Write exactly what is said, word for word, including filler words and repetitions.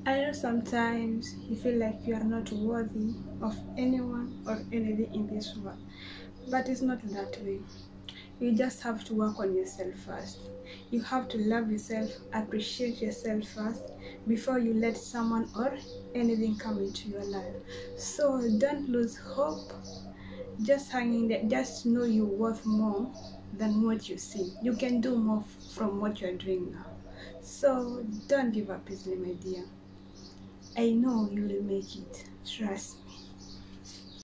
I know sometimes you feel like you are not worthy of anyone or anything in this world, but it's not that way. You just have to work on yourself first. You have to love yourself, appreciate yourself first before you let someone or anything come into your life. So don't lose hope. Just hang in there. Just know you're worth more than what you see. You can do more from what you're doing now. So don't give up easily, my dear. I know you will make it. Trust me.